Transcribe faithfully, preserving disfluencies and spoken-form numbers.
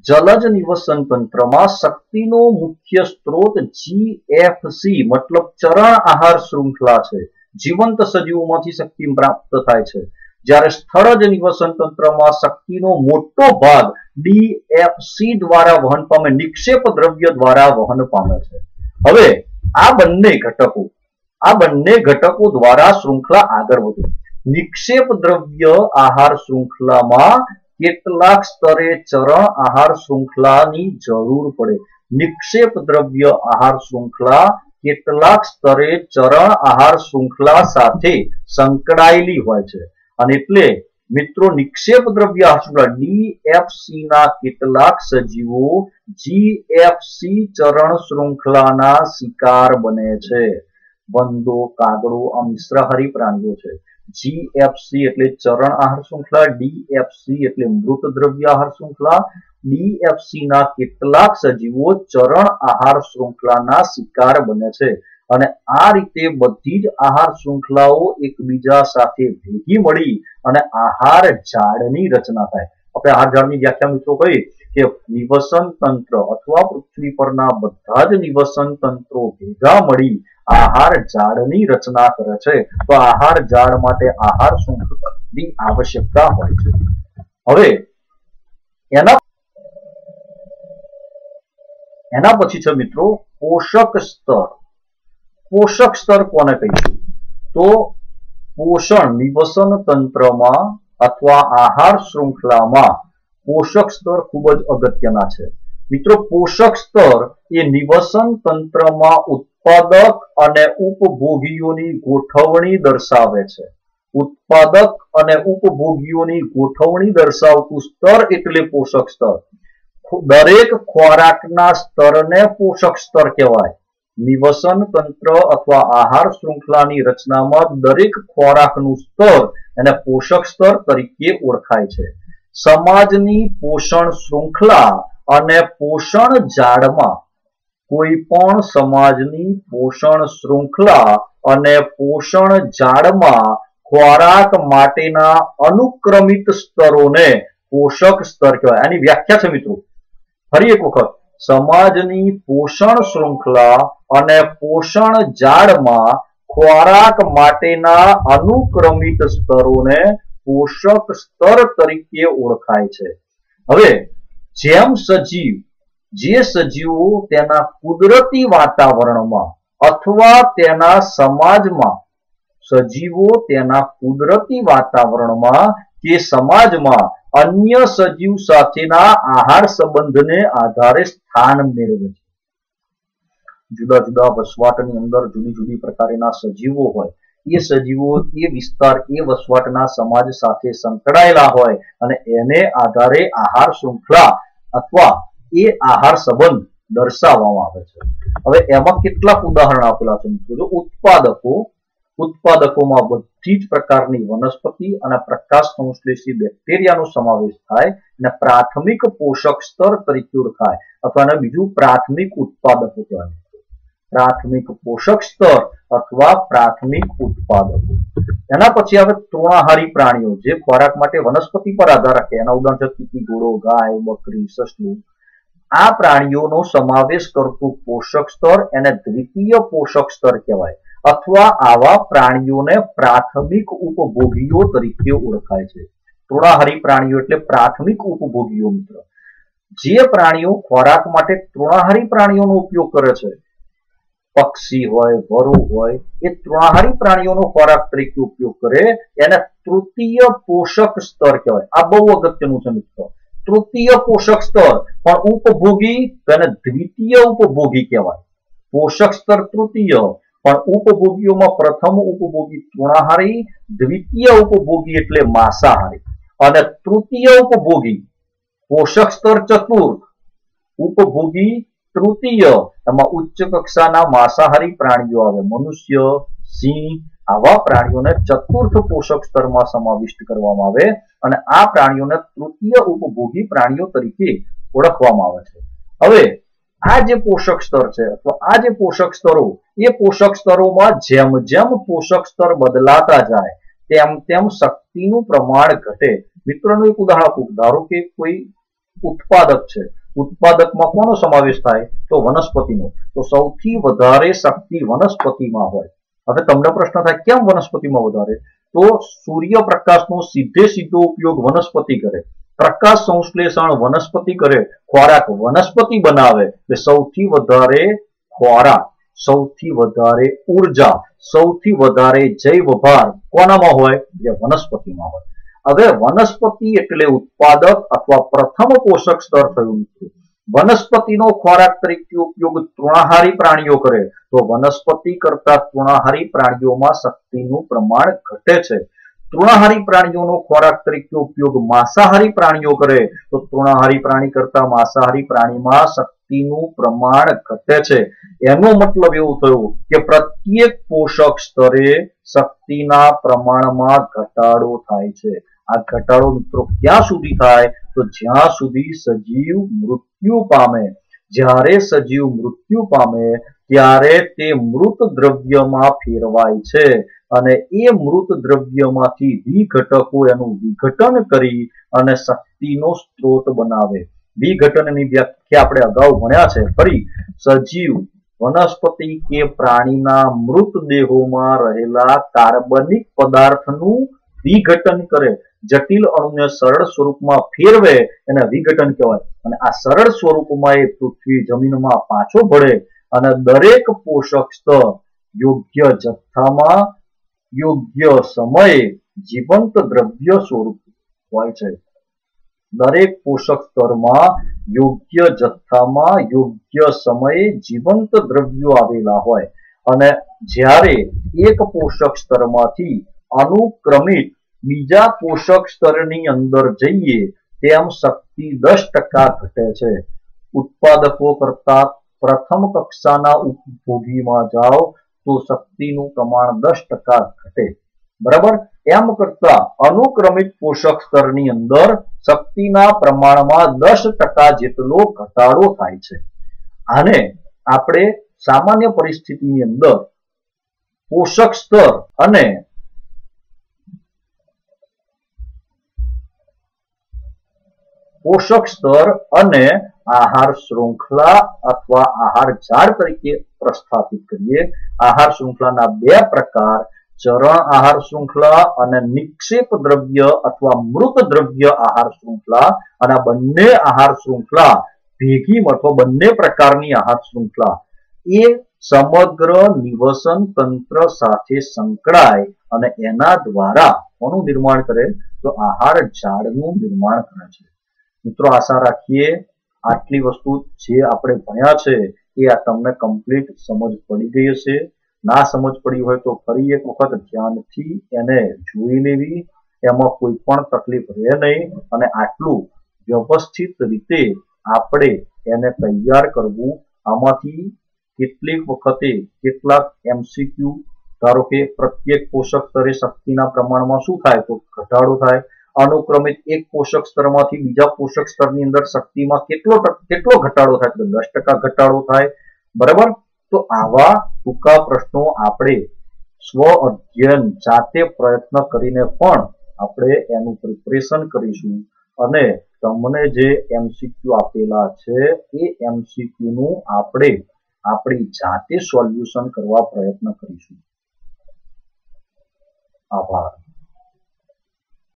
जलज निवसन तंत्र में शक्ति नो मुख्य स्त्रोत जी एफ सी मतलब चरण आहार श्रृंखला है। जीवंत सजीवों में शक्ति प्राप्त थाय छे। જ્યારે સ્થળજ નિવસન તંત્રમાં શક્તિનો મોટો ભાગ ડી એફ સી દ્વારા વહન પામે, નિક્ષેપ દ્રવ્ય દ્વારા વહન પામે છે। હવે આ બંને ઘટકો આ બંને ઘટકો દ્વારા શૃંખલા આગળ વધે। નિક્ષેપ દ્રવ્ય આહાર શૃંખલામાં કેટલાક સ્તરે ચરણ આહાર શૃંખલાની જરૂર પડે। નિક્ષેપ દ્રવ્ય આહાર શૃંખલા કેટલાક સ્તરે ચરણ આહાર શૃંખલા સાથે સંકળાયેલી હોય છે। અને એટલે મિત્રો નિક્ષેપ દ્રવ્ય આહાર ડી એફ સી ના કેટલાક સજીવો જી એફ सी ચરણ શૃંખલાના શિકાર બને છે। વંદો, કાગડો આ મિશ્રાહારી પ્રાણીઓ છે। जी एफ सी એટલે ચરણ આહાર શૃંખલા, ડી એફ सी એટલે મૃત દ્રવ્ય આહાર શૃંખલા। डी एफ सी ના કેટલાક સજીવો ચરણ આહાર શૃંખલાના શિકાર બને છે। અને આ રીતે બધી જ આહાર શૃંખલાઓ એકબીજા સાથે ભેગી મળી અને આહાર ઝાડની રચના થાય। આપણે આહાર ઝાડની વ્યાખ્યા મિત્રો કહી કે નિવસન તંત્ર અથવા પૃથ્વી પરના બધા જ નિવસન તંત્રો ભેગા મળી આહાર ઝાડની રચના કરે છે। તો આહાર ઝાડ માટે આહાર શૃંખલાની આવશ્યકતા હોય છે। હવે એના એના પછી છે મિત્રો પોષક સ્તર। पोषक स्तर कोने कहीशुं तो पोषण निवसन तंत्र में अथवा आहार श्रृंखला में पोषक स्तर खूब ज अगत्यना छे। मित्रों पोषक स्तर ये निवसन तंत्र में उत्पादक अने उपभोगीओनी गोठवणी दर्शावे छे। उत्पादक अने उपभोगीओनी गोठवणी दर्शावतुं स्तर एटले पोषक स्तर। दरेक खोराकना स्तरने पोषक स्तर कहेवाय। निवसन तंत्र अथवा आहार श्रृंखलानी रचनामां दरेक खोराकनुं स्तर एने पोषक स्तर तरीके ओळखाय छे। समाजनी पोषण श्रृंखला अने पोषण जाळमां कोईपण समाजनी पोषण श्रृंखला अने पोषण जाळमां खोराक माटेना अनुक्रमित स्तरोने पोषक स्तर कहेवाय। आनी व्याख्या छे मित्रों, फरी एक वखत समाजनी पोषण श्रृंखला अने पोषण जाळमां खोराक माटेना अनुक्रमित स्तरोने पोषक स्तर तरीके ओळखाय छे। हवे जेम सजीव जे सजीवो तेना कुदरती वातावरणमां अथवा तेना समाजमां सजीवो तेना कुदरती वातावरणमां के समाजमां अन्य सजीव साथेना आहार संबंधने आधारे स्थान मेळवे छे। जुदा जुदा वसवाटनी अंदर जुदी जुदी प्रकारना सजीवो होय, ए सजीवो ए विस्तार ए वसवाटना समाज साथे संकळायेला होय अने एने आधारे आहार श्रृंखला अथवा ए आहार संबंध दर्शाववामां आवे छे। हवे एमां केटलाक उदाहरण आपेला छे मित्रो। जो उत्पादको उत्पादकोमां बधी ज प्रकारनी वनस्पति अने प्रकाश संश्लेषी बेक्टेरियानो समावेश थाय अने प्राथमिक पोषक स्तर तरीके ओळखाय अथवा ने बीजुं प्राथमिक उत्पादको कहेवाय। प्राथमिक पोषक स्तर अथवा प्राथमिक उत्पादको। एना पछी आवे तृणाहारी प्राणीओ जे खोराक माटे वनस्पति पर आधार राखे। एना उदाहरण छे कीकी, घोड़ो, गाय, बकरी, ससलुं। आ प्राणीओनो समावेश करतुं पोषक स्तर एने द्वितीय पोषक स्तर कहेवाय अथवा आवा प्राणीओने प्राथमिक उपभोगीओ तरीके ओळखाय छे। तृणाहारी प्राणीओ एटले प्राथमिक उपभोगीओ मित्र। जे प्राणीओ खोराक माटे तृणाहारी प्राणीओनो उपयोग करे छे, पक्षी होय, वरु होय, ए तृणाहारी प्राणीओनो खोराक तरीके उपयोग करे एने तृतीय पोषक स्तर कहेवाय। आ बहु अगत्यनुं छे मित्र। तृतीय पोषक स्तर पण उपभोगी तेने द्वितीय उपभोगी कहेवाय। पोषक स्तर तृतीय पण उपभोगीओमां प्रथम उपभोगी तृणाहारी, द्वितीय उपभोगी एटले मांसाहारी अने तृतीय उपभोगी पोषक स्तर चतुर्थ, उपभोगी तृतीय एमां उच्च कक्षाना मांसाहारी प्राणीओ आवे। मनुष्य, सिंह आवा प्राणीओने चतुर्थ पोषक स्तरमां समाविष्ट करवामां आवे अने आ प्राणीओने तृतीय उपभोगी प्राणीओ तरीके ओळखवामां आवे छे। हवे आ जे पोषक स्तर छे अथवा आ जे पोषक स्तरो ए पोषक स्तरोमां जेम जेम पोषक स्तर बदलाता जाय तेम तेम शक्तिनुं प्रमाण घटे। मित्रोनुं एक उदाहरण आपुं। धारो के कोई उत्पादक है। उत्पादक में कोनो समावेश थाय तो वनस्पतिनो। तो सौथी वधारे शक्ति वनस्पतिमां होय। हवे तमने प्रश्न थाय केम वनस्पतिमां वधारे? तो सूर्यप्रकाशनो सीधे सीधो उपयोग वनस्पति करे, प्रकाश संश्लेषण वनस्पति करे, खोराक वनस्पति बनावे એટલે સૌથી વધારે ખોરાક, સૌથી વધારે ઊર્જા, સૌથી વધારે જૈવભાર કોનામાં હોય? જે વનસ્પતિમાં હોય। હવે વનસ્પતિ એટલે ઉત્પાદક અથવા પ્રથમ પોષક સ્તર થયું મિત્રો। વનસ્પતિનો ખોરાક તરીકે ઉપયોગ તૃણાહારી પ્રાણીઓ કરે તો વનસ્પતિ કરતા તૃણાહારી પ્રાણીઓમાં શક્તિનું પ્રમાણ ઘટે છે। तृणाहारी प्राणियों खोराक तरीके उपयोग मांसाहारी प्राणियों करे तो तृणाहारी प्राणी करता मांसाहारी प्राणी में शक्तिનું प्रमाण घटे छे। एनो मतलब एवुं थयुं के प्रत्येक पोषक स्तरे शक्तिना प्रमाणमां घटाडो थाय छे। आ घटाडो मित्रों क्यां सुधी थाय? तो ज्यां सुधी सजीव मृत्यु पामे। ज्यारे सजीव मृत्यु पामे त्यारे ते मृत द्रव्यमां फेरवाय छे અને એ મૃત દ્રવ્યમાંથી વિઘટકો એનું વિઘટન કરી અને શક્તિનો સ્ત્રોત બનાવે। વિઘટનની વ્યાખ્યા આપણે અગાઉ ભણ્યા છે। ફરી સજીવ વનસ્પતિ કે પ્રાણીના મૃતદેહોમાં રહેલા કાર્બનિક પદાર્થનું વિઘટન કરે, જટિલ અણુને સરળ સ્વરૂપમાં ફેરવે એને વિઘટન કહેવાય। અને આ સરળ સ્વરૂપમાં એ પૃથ્વી જમીનમાં પાછો ભળે અને દરેક પોષક સ્તર યોગ્ય જથ્થામાં योग्य समय जीवंत द्रव्य स्वरूप होय छे। दरेक पोषक स्तर में योग्य जत्था में योग्य समय जीवंत द्रव्यो आवेला होय अने ज्यारे एक पोषक स्तर मांथी अनुक्रमित बीजा पोषक स्तरनी अंदर जईए तेम शक्ति दस टका घटे छे। उत्पादकों करता प्रथम कक्षाना उपभोगी में जाओ तो शक्तिનું પ્રમાણ દસ ટકા ઘટે। બરાબર? એમ કરતા અનુક્રમિત પોષક સ્તરની અંદર શક્તિના પ્રમાણમાં દસ ટકા જેટલો ઘટાડો થાય છે। આને આપણે સામાન્ય પરિસ્થિતિની અંદર પોષક સ્તર અને પોષક સ્તર અને आहार श्रृंखला अथवा आहार झाड़ तरीके प्रस्थापित करिए। आहार श्रृंखला बे प्रकार चरण आहार श्रृंखला और निक्षेप द्रव्य अथवा मृत द्रव्य आहार श्रृंखला और बंने आहार श्रृंखला भेगी अथवा बंने प्रकारनी आहार श्रृंखला ए समग्र निवसन तंत्र साथे संकळाय अने एना द्वारा कोनु निर्माण करे तो आहार झाड़नु निर्माण करे छे। मित्रों आशा राखीए आटली वस्तु जे आपणे भण्या छे ए आ तमने कम्प्लीट समझ पड़ी गई हशे। ना समझ पड़ी होय तो फरी एक वखत ध्यानथी एने जोई लेवी, एमां कोई पण तकलीफ रहे नहीं अने आटलू व्यवस्थित रीते आपणे एने तैयार करवुं। आमांथी કેટલીક વખતે કેટલાક એમસીક્યુ ધારો કે પ્રત્યેક પોષક સ્તરે શક્તિના પ્રમાણમાં શું થાય તો ઘટાડો થાય। अनुक्रमित एक पोषक स्तर मांथी बीजा पोषक स्तरनी अंदर शक्तिमां केटलो केटलो घटाडो थाय तो दस टका घटाडो थाय। बराबर? तो आवा टूंका प्रश्नों आपणे स्व अध्ययन जाते प्रयत्न करीने पण आपणे एनुं प्रिपरेशन करीशुं अने तमने जे एमसीक्यू आपेला छे ए एमसीक्यू नुं आपणे आपणी जाते सोल्यूशन करवा प्रयत्न करीशुं। आभार।